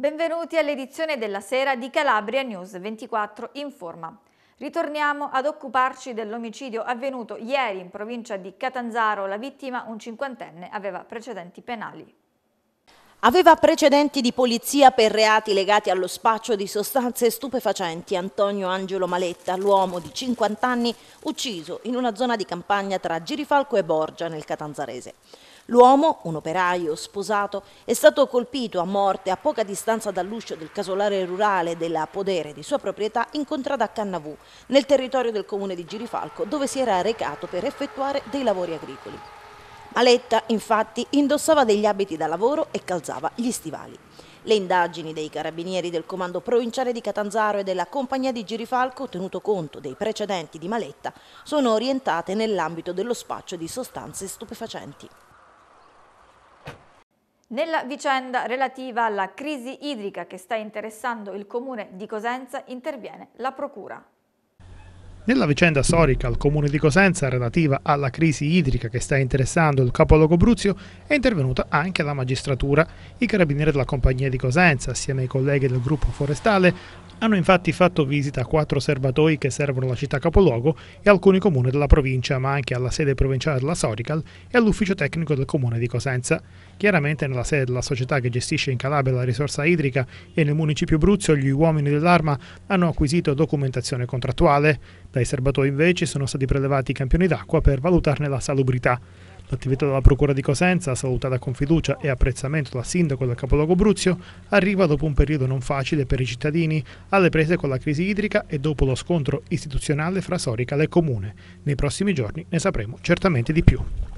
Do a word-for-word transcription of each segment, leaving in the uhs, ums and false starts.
Benvenuti all'edizione della sera di Calabria News ventiquattro Informa. Ritorniamo ad occuparci dell'omicidio avvenuto ieri in provincia di Catanzaro. La vittima, un cinquantenne, aveva precedenti penali. Aveva precedenti di polizia per reati legati allo spaccio di sostanze stupefacenti. Antonio Angelo Maletta, l'uomo di cinquanta anni, ucciso in una zona di campagna tra Girifalco e Borgia nel Catanzarese. L'uomo, un operaio sposato, è stato colpito a morte a poca distanza dall'uscio del casolare rurale della Podere di sua proprietà in contrada Cannavù, nel territorio del comune di Girifalco, dove si era recato per effettuare dei lavori agricoli. Maletta, infatti, indossava degli abiti da lavoro e calzava gli stivali. Le indagini dei carabinieri del comando provinciale di Catanzaro e della compagnia di Girifalco, tenuto conto dei precedenti di Maletta, sono orientate nell'ambito dello spaccio di sostanze stupefacenti. Nella vicenda relativa alla crisi idrica che sta interessando il comune di Cosenza interviene la procura. Nella vicenda storica al comune di Cosenza relativa alla crisi idrica che sta interessando il capoluogo Bruzio è intervenuta anche la magistratura. I carabinieri della compagnia di Cosenza, assieme ai colleghi del gruppo forestale, hanno infatti fatto visita a quattro serbatoi che servono la città capoluogo e alcuni comuni della provincia, ma anche alla sede provinciale della Sorical e all'ufficio tecnico del comune di Cosenza. Chiaramente nella sede della società che gestisce in Calabria la risorsa idrica e nel municipio Bruzio gli uomini dell'Arma hanno acquisito documentazione contrattuale. Dai serbatoi invece sono stati prelevati i campioni d'acqua per valutarne la salubrità. L'attività della Procura di Cosenza, salutata con fiducia e apprezzamento dal sindaco del capoluogo Bruzio, arriva dopo un periodo non facile per i cittadini, alle prese con la crisi idrica e dopo lo scontro istituzionale fra Sorical e Comune. Nei prossimi giorni ne sapremo certamente di più.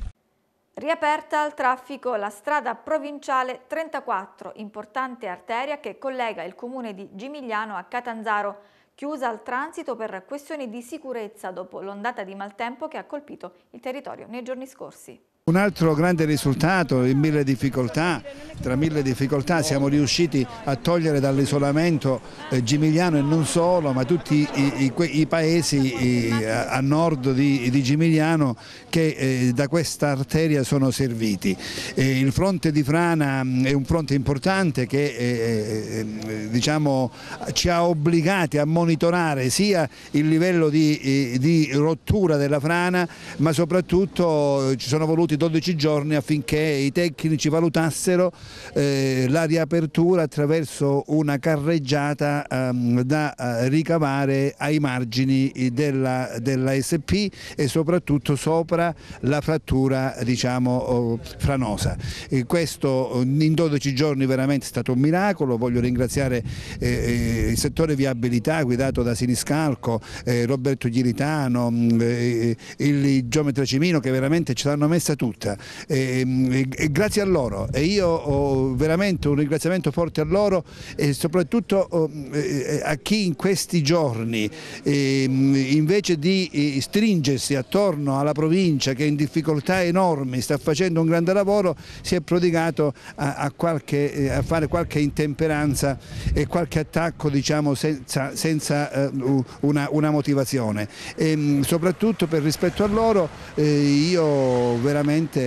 Riaperta al traffico la strada provinciale trentaquattro, importante arteria che collega il comune di Gimigliano a Catanzaro, chiusa al transito per questioni di sicurezza dopo l'ondata di maltempo che ha colpito il territorio nei giorni scorsi. Un altro grande risultato in mille difficoltà, tra mille difficoltà siamo riusciti a togliere dall'isolamento eh, Gimigliano e non solo, ma tutti i, i, i paesi eh, a nord di, di Gimigliano che eh, da questa arteria sono serviti. Eh, il fronte di frana è un fronte importante che eh, eh, diciamo, ci ha obbligati a monitorare sia il livello di, eh, di rottura della frana, ma soprattutto eh, ci sono voluti dodici giorni affinché i tecnici valutassero eh, la riapertura attraverso una carreggiata ehm, da eh, ricavare ai margini della, della S P e soprattutto sopra la frattura, diciamo, oh, franosa. E questo in dodici giorni veramente è stato un miracolo. Voglio ringraziare eh, il settore viabilità guidato da Siniscalco, eh, Roberto Ghiritano, eh, il geometra Cimino, che veramente ce l'hanno messa tutta e, e, e grazie a loro, e io ho veramente un ringraziamento forte a loro e soprattutto oh, eh, a chi in questi giorni eh, invece di eh, stringersi attorno alla provincia che in difficoltà enormi sta facendo un grande lavoro, si è prodigato a, a, qualche, eh, a fare qualche intemperanza e qualche attacco, diciamo, senza, senza eh, una, una motivazione, e, soprattutto per rispetto a loro eh, io veramente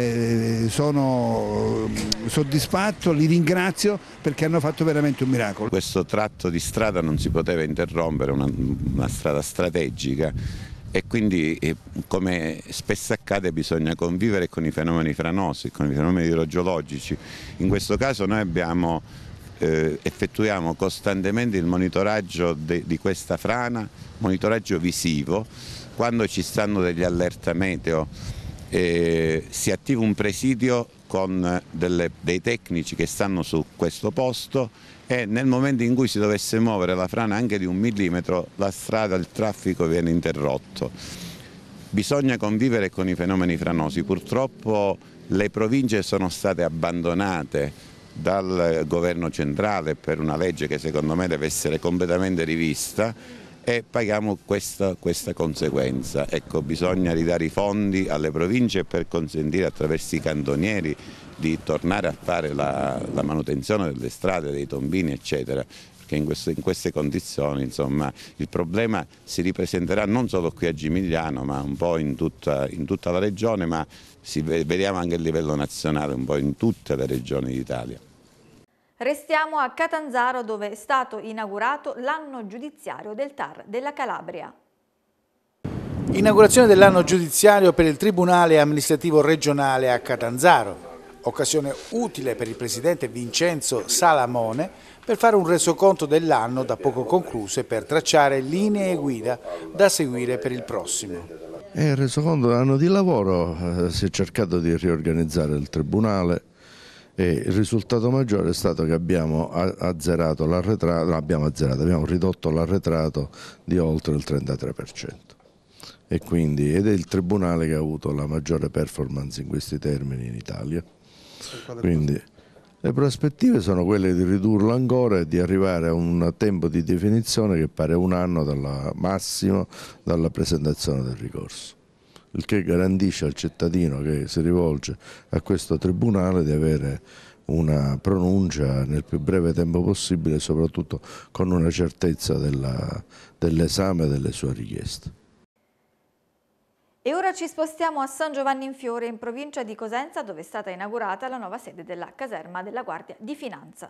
sono soddisfatto, li ringrazio perché hanno fatto veramente un miracolo. Questo tratto di strada non si poteva interrompere, una, una strada strategica, e quindi, come spesso accade, bisogna convivere con i fenomeni franosi, con i fenomeni idrogeologici. In questo caso noi abbiamo, eh, effettuiamo costantemente il monitoraggio de, di questa frana, monitoraggio visivo. Quando ci stanno degli allerta meteo, Eh, si attiva un presidio con delle, dei tecnici che stanno su questo posto, e nel momento in cui si dovesse muovere la frana anche di un millimetro, la strada, il traffico viene interrotto. Bisogna convivere con i fenomeni franosi. Purtroppo le province sono state abbandonate dal governo centrale per una legge che secondo me deve essere completamente rivista, e paghiamo questa, questa conseguenza. Ecco, bisogna ridare i fondi alle province per consentire attraverso i cantonieri di tornare a fare la, la manutenzione delle strade, dei tombini, eccetera, perché in queste, in queste condizioni, insomma, il problema si ripresenterà non solo qui a Gimigliano, ma un po' in tutta, in tutta la regione, ma si, vediamo anche a livello nazionale, un po' in tutte le regioni d'Italia. Restiamo a Catanzaro, dove è stato inaugurato l'anno giudiziario del T A R della Calabria. Inaugurazione dell'anno giudiziario per il Tribunale Amministrativo Regionale a Catanzaro. Occasione utile per il presidente Vincenzo Salamone per fare un resoconto dell'anno da poco concluso e per tracciare linee guida da seguire per il prossimo. E il resoconto dell'anno di lavoro, eh, si è cercato di riorganizzare il Tribunale e il risultato maggiore è stato che abbiamo azzerato l'arretrato, abbiamo azzerato, abbiamo ridotto l'arretrato di oltre il trentatré per cento. E quindi, ed è il Tribunale che ha avuto la maggiore performance in questi termini in Italia. Quindi le prospettive sono quelle di ridurlo ancora e di arrivare a un tempo di definizione che pare un anno dalla, massimo dalla presentazione del ricorso, il che garantisce al cittadino che si rivolge a questo Tribunale di avere una pronuncia nel più breve tempo possibile, soprattutto con una certezza dell'esame delle sue richieste. E ora ci spostiamo a San Giovanni in Fiore, in provincia di Cosenza, dove è stata inaugurata la nuova sede della caserma della Guardia di Finanza.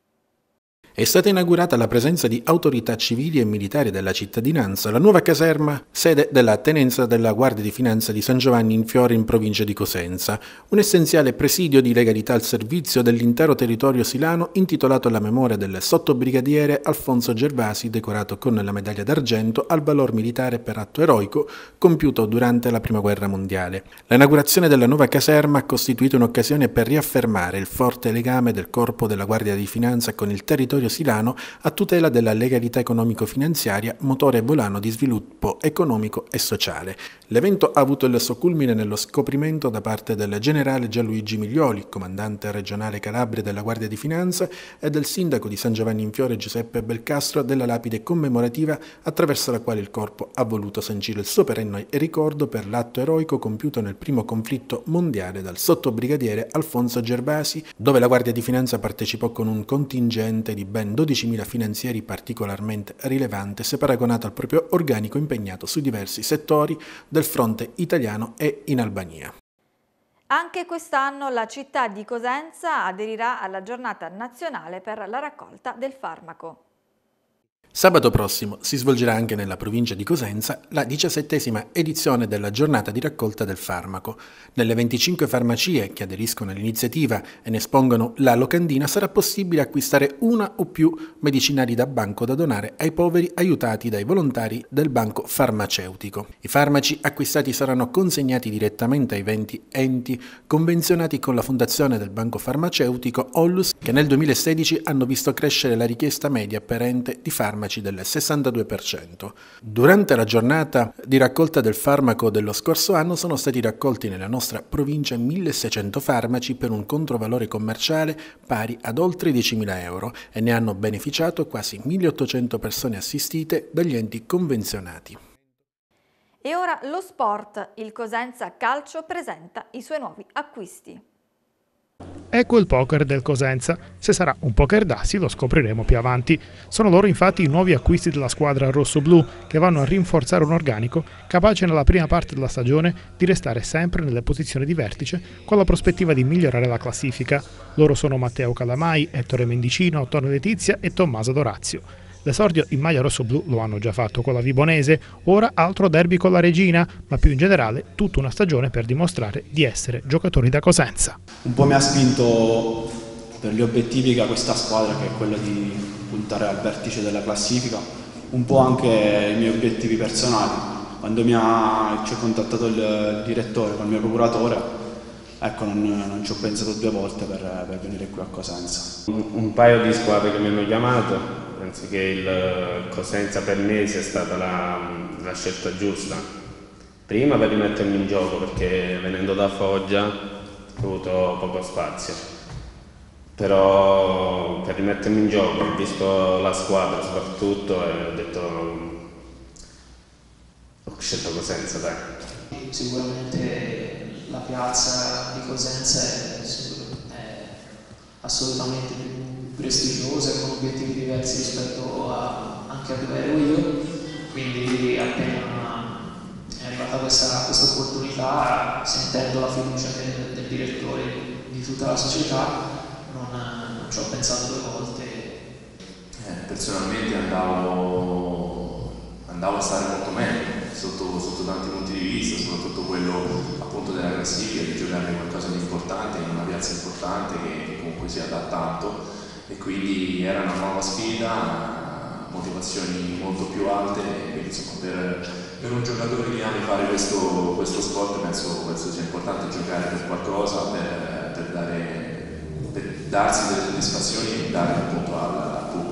È stata inaugurata alla presenza di autorità civili e militari della cittadinanza la nuova caserma, sede della tenenza della Guardia di Finanza di San Giovanni in Fiore in provincia di Cosenza, un essenziale presidio di legalità al servizio dell'intero territorio silano intitolato alla memoria del sottobrigadiere Alfonso Gervasi, decorato con la medaglia d'argento al valor militare per atto eroico compiuto durante la Prima Guerra Mondiale. L'inaugurazione della nuova caserma ha costituito un'occasione per riaffermare il forte legame del Corpo della Guardia di Finanza con il territorio silano a tutela della legalità economico-finanziaria, motore volano di sviluppo economico e sociale. L'evento ha avuto il suo culmine nello scoprimento da parte del generale Gianluigi Miglioli, comandante regionale Calabria della Guardia di Finanza, e del sindaco di San Giovanni in Fiore Giuseppe Belcastro della lapide commemorativa attraverso la quale il corpo ha voluto sancire il suo perenne ricordo per l'atto eroico compiuto nel primo conflitto mondiale dal sottobrigadiere Alfonso Gervasi, dove la Guardia di Finanza partecipò con un contingente di ben dodicimila finanzieri particolarmente rilevante, se paragonato al proprio organico impegnato su diversi settori del fronte italiano e in Albania. Anche quest'anno la città di Cosenza aderirà alla giornata nazionale per la raccolta del farmaco. Sabato prossimo si svolgerà anche nella provincia di Cosenza la diciassettesima edizione della giornata di raccolta del farmaco. Nelle venticinque farmacie che aderiscono all'iniziativa e ne espongono la locandina sarà possibile acquistare una o più medicinali da banco da donare ai poveri aiutati dai volontari del banco farmaceutico. I farmaci acquistati saranno consegnati direttamente ai venti enti convenzionati con la fondazione del banco farmaceutico Ollus, che nel duemilasedici hanno visto crescere la richiesta media per ente di farmaci del sessantadue per cento. Durante la giornata di raccolta del farmaco dello scorso anno sono stati raccolti nella nostra provincia milleseicento farmaci per un controvalore commerciale pari ad oltre diecimila euro e ne hanno beneficiato quasi milleottocento persone assistite dagli enti convenzionati. E ora lo sport. Il Cosenza Calcio presenta i suoi nuovi acquisti. Ecco il poker del Cosenza. Se sarà un poker d'assi lo scopriremo più avanti. Sono loro infatti i nuovi acquisti della squadra rossoblu, che vanno a rinforzare un organico capace nella prima parte della stagione di restare sempre nelle posizioni di vertice, con la prospettiva di migliorare la classifica. Loro sono Matteo Calamai, Ettore Mendicino, Antonio Letizia e Tommaso Dorazio. L'esordio in maglia rossoblu lo hanno già fatto con la Vibonese, ora altro derby con la Regina, ma più in generale tutta una stagione per dimostrare di essere giocatori da Cosenza. Un po' mi ha spinto per gli obiettivi che ha questa squadra, che è quello di puntare al vertice della classifica, un po' anche i miei obiettivi personali. Quando mi ha, ci ha contattato il, il direttore con il mio procuratore, ecco, non, non ci ho pensato due volte per, per venire qui a Cosenza. Un, un paio di squadre che mi hanno chiamato, penso che il Cosenza per me sia stata la, la scelta giusta. Prima per rimettermi in gioco, perché venendo da Foggia ho avuto poco spazio, però per rimettermi in gioco ho visto la squadra soprattutto e ho detto ho scelto Cosenza, dai. Sicuramente la piazza di Cosenza è, è assolutamente più prestigiosa e con obiettivi diversi rispetto a, anche a dove ero io, quindi appena è arrivata questa, questa opportunità, sentendo la fiducia del, del direttore di tutta la società, non, ci ho pensato due volte. Eh, personalmente andavo, andavo a stare molto meglio sotto, sotto tanti punti di vista, soprattutto quello appunto della classifica, di giocare qualcosa di importante in una piazza importante che comunque sia da tanto, e quindi era una nuova sfida, motivazioni molto più alte, e quindi insomma per, per un giocatore di anni fare questo, questo sport penso, penso sia importante giocare per qualcosa, per, per, dare, per darsi delle soddisfazioni e dare appunto al, al pubblico.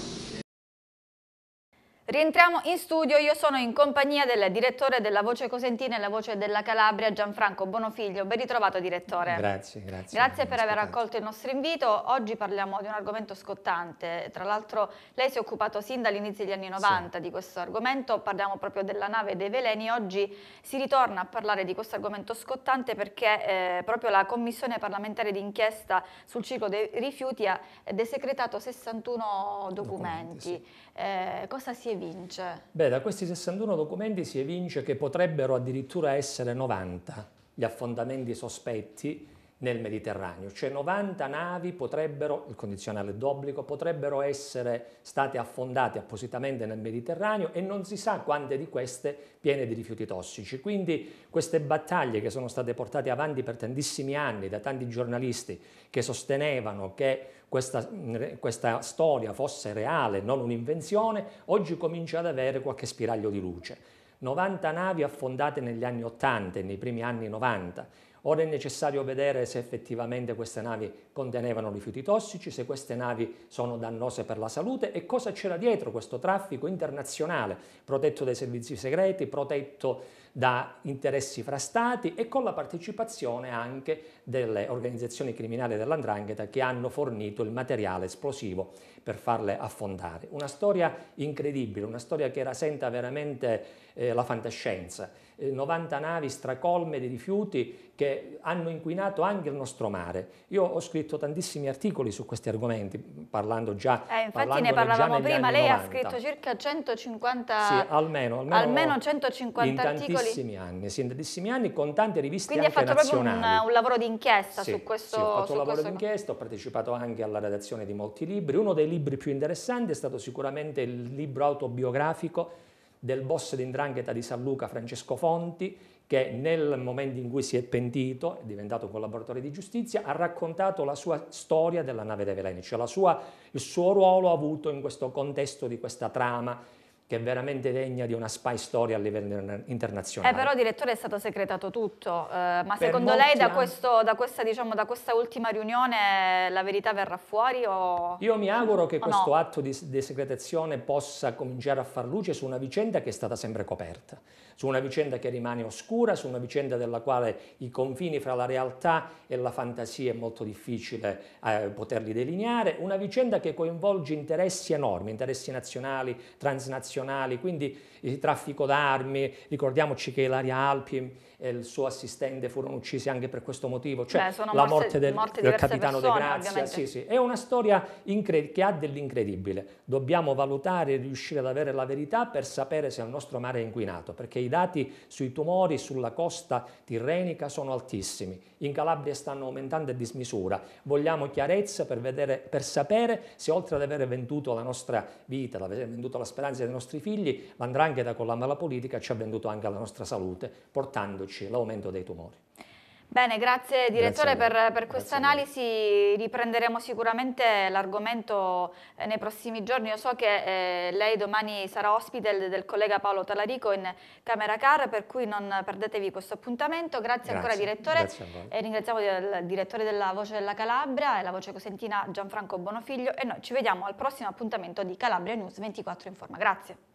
Rientriamo in studio, io sono in compagnia del direttore della Voce Cosentina e la Voce della Calabria, Gianfranco Bonofiglio. Ben ritrovato, direttore. Grazie, grazie. Grazie per aver accolto il nostro invito. Oggi parliamo di un argomento scottante. Tra l'altro lei si è occupato sin dall'inizio degli anni novanta sì. di questo argomento, parliamo proprio della nave dei veleni. Oggi si ritorna a parlare di questo argomento scottante perché eh, proprio la Commissione parlamentare d'inchiesta sul ciclo dei rifiuti ha desecretato sessantuno documenti. documenti sì. eh, cosa si evince? Beh, da questi sessantuno documenti si evince che potrebbero addirittura essere novanta gli affondamenti sospetti nel Mediterraneo, cioè novanta navi potrebbero, il condizionale d'obbligo, potrebbero essere state affondate appositamente nel Mediterraneo e non si sa quante di queste piene di rifiuti tossici. Quindi queste battaglie che sono state portate avanti per tantissimi anni da tanti giornalisti che sostenevano che questa, questa storia fosse reale, non un'invenzione, oggi comincia ad avere qualche spiraglio di luce. novanta navi affondate negli anni ottanta e nei primi anni novanta. Ora è necessario vedere se effettivamente queste navi contenevano rifiuti tossici, se queste navi sono dannose per la salute e cosa c'era dietro questo traffico internazionale, protetto dai servizi segreti, protetto da interessi fra stati e con la partecipazione anche delle organizzazioni criminali dell'Andrangheta che hanno fornito il materiale esplosivo per farle affondare. Una storia incredibile, una storia che rasenta veramente eh, la fantascienza. Eh, novanta navi stracolme di rifiuti che hanno inquinato anche il nostro mare. Io ho scritto tantissimi articoli su questi argomenti, parlando già eh, infatti ne parlavamo prima, lei novanta. Ha scritto circa centocinquanta, sì, almeno, almeno, almeno centocinquanta in articoli. Tantissimi anni, sì, in tantissimi anni, con tante riviste Quindi anche nazionali. Quindi ha fatto nazionali. proprio un, un lavoro di inchiesta sì, su questo. Sì, ho fatto su un lavoro questo... di inchiesta, ho partecipato anche alla redazione di molti libri. Uno dei libri più interessanti è stato sicuramente il libro autobiografico del boss di 'Ndrangheta di San Luca, Francesco Fonti, che nel momento in cui si è pentito, è diventato collaboratore di giustizia, ha raccontato la sua storia della nave dei veleni, cioè la sua, il suo ruolo avuto in questo contesto di questa trama che è veramente degna di una spy story a livello internazionale. Eh, però, direttore, è stato secretato tutto, eh, ma per secondo lei da, anni... questo, da, questa, diciamo, da questa ultima riunione la verità verrà fuori? O... Io mi auguro che o questo no? atto di desecretazione possa cominciare a far luce su una vicenda che è stata sempre coperta, su una vicenda che rimane oscura, su una vicenda della quale i confini fra la realtà e la fantasia è molto difficile eh, poterli delineare, una vicenda che coinvolge interessi enormi, interessi nazionali, transnazionali, quindi il traffico d'armi, ricordiamoci che Ilaria Alpi e il suo assistente furono uccisi anche per questo motivo, cioè Beh, la morse, morte del, morte del capitano persone, De Grazia, ovviamente. sì, sì. È una storia che ha dell'incredibile, dobbiamo valutare e riuscire ad avere la verità per sapere se il nostro mare è inquinato, perché i dati sui tumori sulla costa tirrenica sono altissimi, in Calabria stanno aumentando a dismisura, vogliamo chiarezza per, vedere, per sapere se oltre ad aver venduto la nostra vita, ad aver venduto la speranza dei nostri figli, l'Andrangheta con la mala politica ci ha venduto anche la nostra salute, portandoci l'aumento dei tumori. Bene, grazie direttore grazie per, per questa analisi, riprenderemo sicuramente l'argomento eh, nei prossimi giorni. Io so che eh, lei domani sarà ospite del, del collega Paolo Talarico in Camera Car, per cui non perdetevi questo appuntamento. Grazie, grazie ancora direttore, grazie a voi. E ringraziamo il direttore della Voce della Calabria e la Voce Cosentina Gianfranco Bonofiglio e noi ci vediamo al prossimo appuntamento di Calabria News ventiquattro Informa. Grazie.